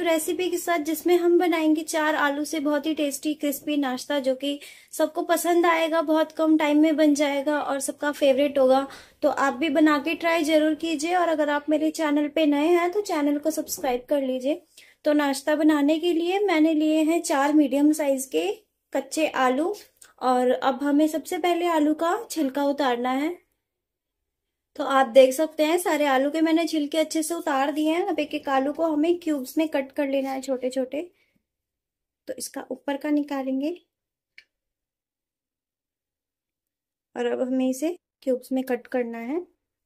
Recipe के साथ जिसमें हम बनाएंगे 4 आलू से बहुत ही टेस्टी क्रिस्पी नाश्ता, जो कि सबको पसंद आएगा, बहुत कम टाइम में बन जाएगा और सबका फेवरेट होगा। तो आप भी बना के ट्राई जरूर कीजिए, और अगर आप मेरे चैनल पे नए हैं तो चैनल को सब्सक्राइब कर लीजिए। तो नाश्ता बनाने के लिए मैंने लिए हैं 4 मीडियम साइज के कच्चे आलू, और अब हमें सबसे पहले आलू का छिलका उतारना है। तो आप देख सकते हैं सारे आलू के मैंने छिलके अच्छे से उतार दिए हैं। अब एक एक आलू को हमें क्यूब्स में कट कर लेना है, छोटे छोटे। तो इसका ऊपर का निकालेंगे और अब हमें इसे क्यूब्स में कट करना है।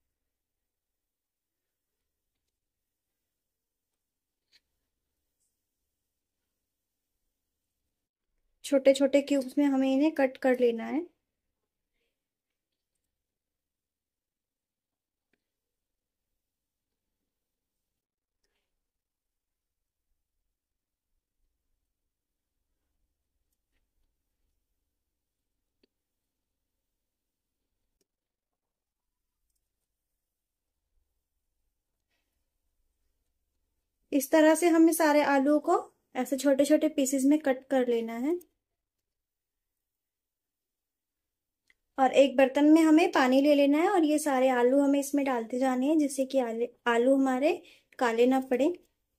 छोटे छोटे क्यूब्स में हमें इन्हें कट कर लेना है। इस तरह से हमें सारे आलूओं को ऐसे छोटे छोटे पीसेस में कट कर लेना है। और एक बर्तन में हमें पानी ले लेना है और ये सारे आलू हमें इसमें डालते जाने हैं, जिससे कि आलू हमारे काले ना पड़े।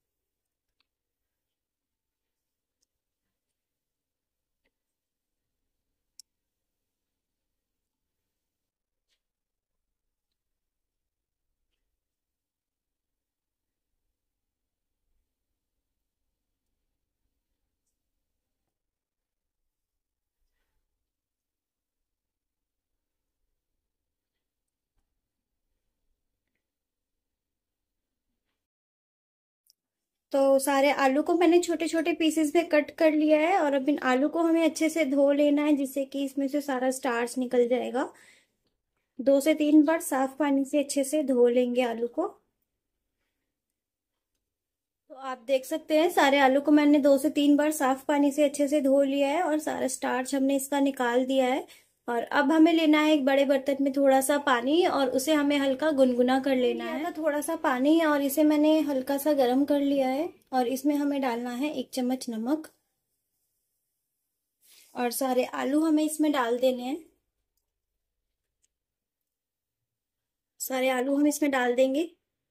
तो सारे आलू को मैंने छोटे छोटे पीसेस में कट कर लिया है, और अब इन आलू को हमें अच्छे से धो लेना है, जिससे कि इसमें से सारा स्टार्च निकल जाएगा। 2 से 3 बार साफ पानी से अच्छे से धो लेंगे आलू को। तो आप देख सकते हैं सारे आलू को मैंने 2 से 3 बार साफ पानी से अच्छे से धो लिया है, और सारा स्टार्च हमने इसका निकाल दिया है। और अब हमें लेना है एक बड़े बर्तन में थोड़ा सा पानी, और उसे हमें हल्का गुनगुना कर लेना है। थोड़ा सा पानी, और इसे मैंने हल्का सा गर्म कर लिया है, और इसमें हमें डालना है 1 चम्मच नमक, और सारे आलू हमें इसमें डाल देने हैं। सारे आलू हम इसमें डाल देंगे।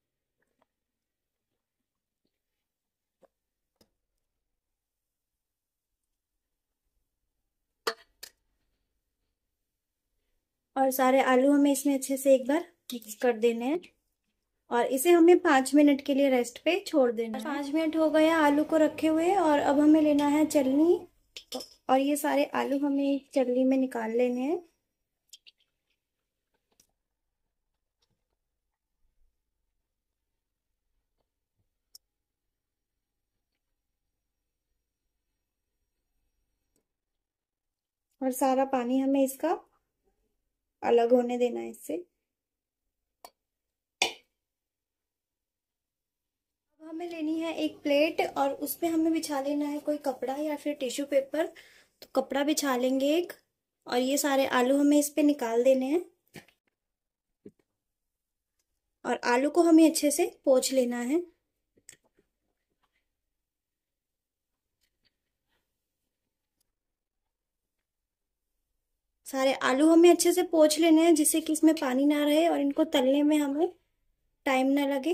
और सारे आलू हमें इसमें अच्छे से एक बार मिक्स कर देने हैं, और इसे हमें 5 मिनट के लिए रेस्ट पे छोड़ देना है। 5 मिनट हो गए आलू को रखे हुए, और अब हमें लेना है चलनी, और ये सारे आलू हमें चलनी में निकाल लेने हैं। और सारा पानी हमें इसका अलग होने देना है इससे। अब हमें लेनी है एक प्लेट, और उस पे हमें बिछा लेना है कोई कपड़ा या फिर टिश्यू पेपर। तो कपड़ा बिछा लेंगे एक, और ये सारे आलू हमें इस पे निकाल देने हैं, और आलू को हमें अच्छे से पोंछ लेना है। सारे आलू हमें अच्छे से पोंछ लेने हैं, जिससे कि इसमें पानी ना रहे और इनको तलने में हमें टाइम ना लगे।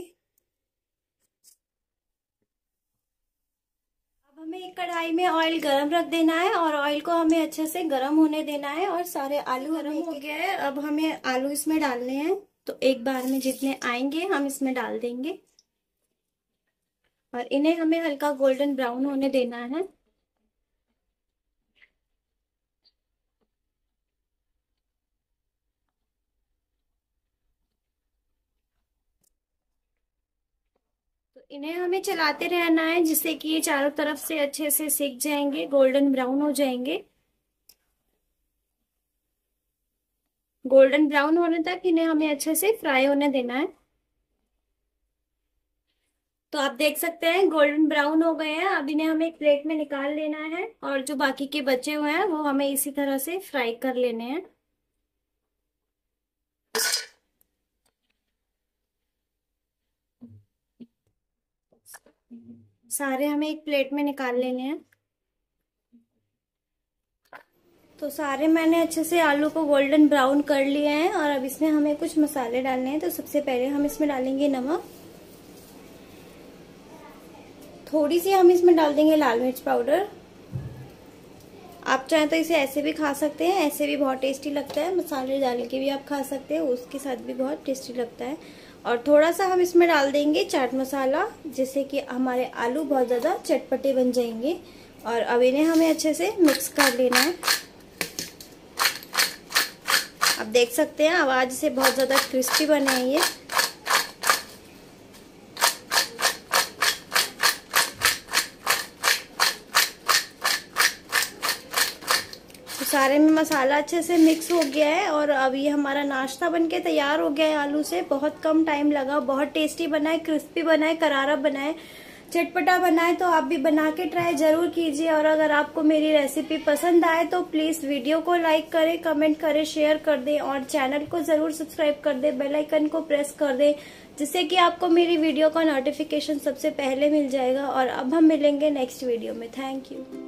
अब हमें एक कढ़ाई में ऑयल गरम रख देना है, और ऑयल को हमें अच्छे से गरम होने देना है। और सारे आलू गरम हो गया है, अब हमें आलू इसमें डालने हैं। तो एक बार में जितने आएंगे हम इसमें डाल देंगे, और इन्हें हमें हल्का गोल्डन ब्राउन होने देना है। तो इन्हें हमें चलाते रहना है, जिससे कि ये चारों तरफ से अच्छे से सिक जाएंगे, गोल्डन ब्राउन हो जाएंगे। गोल्डन ब्राउन होने तक इन्हें हमें अच्छे से फ्राई होने देना है। तो आप देख सकते हैं गोल्डन ब्राउन हो गए हैं। अब इन्हें हमें एक प्लेट में निकाल लेना है, और जो बाकी के बचे हुए हैं वो हमें इसी तरह से फ्राई कर लेने हैं। सारे हमें एक प्लेट में निकाल लेने हैं। तो सारे मैंने अच्छे से आलू को गोल्डन ब्राउन कर लिए हैं और अब इसमें हमें कुछ मसाले डालने हैं। तो सबसे पहले हम इसमें डालेंगे नमक, थोड़ी सी हम इसमें डाल देंगे लाल मिर्च पाउडर। आप चाहें तो इसे ऐसे भी खा सकते हैं, ऐसे भी बहुत टेस्टी लगता है। मसाले डाल के भी आप खा सकते हैं, उसके साथ भी बहुत टेस्टी लगता है। और थोड़ा सा हम इसमें डाल देंगे चाट मसाला, जिससे कि हमारे आलू बहुत ज्यादा चटपटे बन जाएंगे। और अब इन्हें हमें अच्छे से मिक्स कर लेना है। आप देख सकते हैं आवाज से बहुत ज्यादा क्रिस्पी बने हैं ये। सारे में मसाला अच्छे से मिक्स हो गया है और अब ये हमारा नाश्ता बनके तैयार हो गया है आलू से। बहुत कम टाइम लगा, बहुत टेस्टी बना है, क्रिस्पी बना है, करारा बना है, चटपटा बना है। तो आप भी बना के ट्राई जरूर कीजिए। और अगर आपको मेरी रेसिपी पसंद आए तो प्लीज वीडियो को लाइक करें, कमेंट करें, शेयर कर दें और चैनल को जरूर सब्सक्राइब कर दें, बेल आइकन को प्रेस कर दें, जिससे कि आपको मेरी वीडियो का नोटिफिकेशन सबसे पहले मिल जाएगा। और अब हम मिलेंगे नेक्स्ट वीडियो में। Thank you.